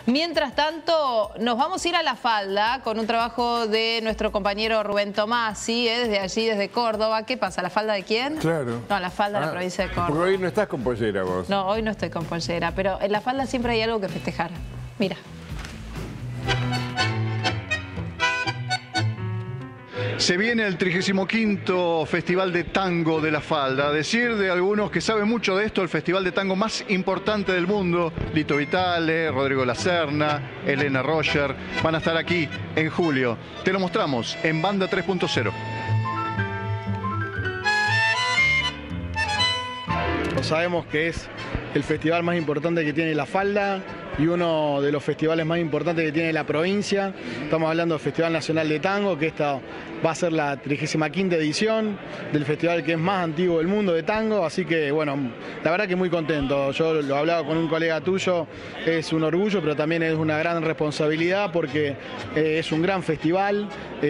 Mientras tanto, nos vamos a ir a La Falda con un trabajo de nuestro compañero Rubén Tomasi, desde allí, desde Córdoba. ¿Qué pasa? ¿La falda de quién? Claro. No, La Falda de la provincia de Córdoba. Porque hoy no estás con pollera vos. No, hoy no estoy con pollera, pero en La Falda siempre hay algo que festejar. Mira. Se viene el 35º Festival de Tango de La Falda. A decir de algunos que saben mucho de esto, el festival de tango más importante del mundo. Lito Vitale, Rodrigo Lacerna, Elena Roger, van a estar aquí en julio. Te lo mostramos en Banda 3.0. Sabemos que es el festival más importante que tiene La Falda y uno de los festivales más importantes que tiene la provincia. Estamos hablando del Festival Nacional de Tango, que esta va a ser la 35ª edición del festival que es más antiguo del mundo de tango, así que bueno, la verdad que muy contento. Yo lo hablaba con un colega tuyo, es un orgullo, pero también es una gran responsabilidad porque es un gran festival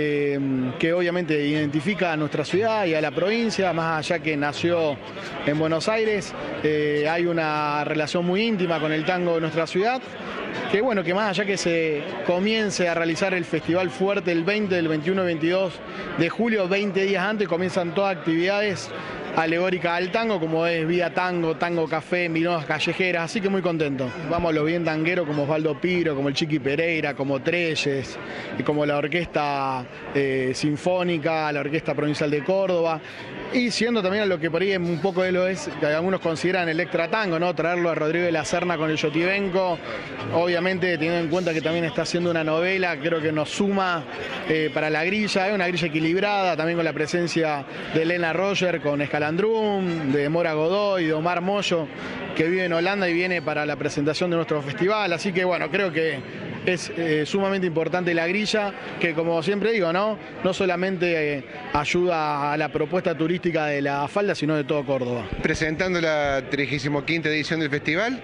que obviamente identifica a nuestra ciudad y a la provincia, más allá que nació en Buenos Aires, hay una relación muy íntima con el tango de nuestra ciudad. Que bueno, que más allá que se comience a realizar el festival fuerte el 20, el 21 y 22 de julio, 20 días antes comienzan todas actividades alegóricas al tango, como es Vía Tango, Tango Café, Miradas Callejeras, así que muy contento. Vamos a los bien tangueros como Osvaldo Piro, como el Chiqui Pereira, como Treyes, y como la Orquesta Sinfónica, la Orquesta Provincial de Córdoba, y siendo también a lo que por ahí un poco de lo es, que algunos consideran el extra tango, ¿no? Traerlo a Rodrigo de Lacerna con el Yotibenco, obviamente teniendo en cuenta que también está haciendo una novela, creo que nos suma para la grilla, es una grilla equilibrada, también con la presencia de Elena Roger, con Escalandrum, de Mora Godoy, de Omar Moyo, que vive en Holanda y viene para la presentación de nuestro festival, así que bueno, creo que es sumamente importante la grilla, que como siempre digo, no solamente ayuda a la propuesta turística de La Falda, sino de todo Córdoba. Presentando la 35ª edición del festival,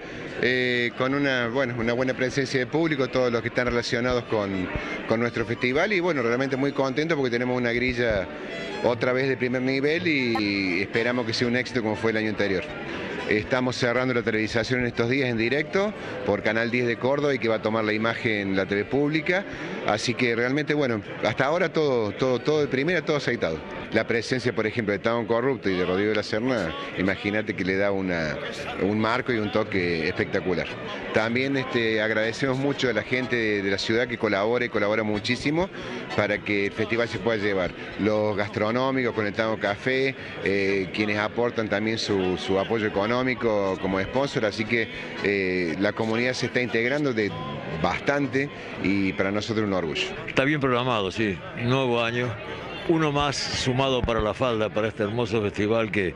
con una buena presencia de público, todos los que están relacionados con nuestro festival, y bueno, realmente muy contento porque tenemos una grilla otra vez de primer nivel y esperamos que sea un éxito como fue el año anterior. Estamos cerrando la televisación en estos días en directo por Canal 10 de Córdoba y que va a tomar la imagen la TV pública. Así que realmente, bueno, hasta ahora todo de primera, todo aceitado. La presencia, por ejemplo, de Tango Corrupto y de Rodrigo de Lacerna, imagínate que le da un marco y un toque espectacular. También agradecemos mucho a la gente de la ciudad que colabora muchísimo para que el festival se pueda llevar. Los gastronómicos con el Tango Café, quienes aportan también su apoyo económico como sponsor, así que la comunidad se está integrando bastante y para nosotros un orgullo. Está bien programado, sí, nuevo año, uno más sumado para La Falda, para este hermoso festival que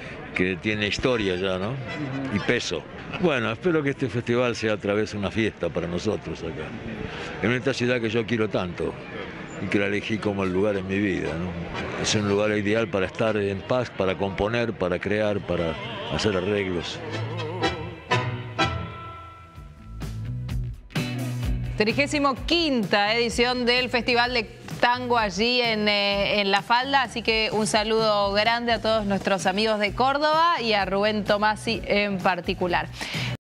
tiene historia ya, ¿no? Y peso. Bueno, espero que este festival sea otra vez una fiesta para nosotros acá, en esta ciudad que yo quiero tanto y que la elegí como el lugar en mi vida, ¿no? Es un lugar ideal para estar en paz, para componer, para crear, para hacer arreglos. 35ª edición del Festival de Tango allí en La Falda, así que un saludo grande a todos nuestros amigos de Córdoba y a Rubén Tomasi en particular.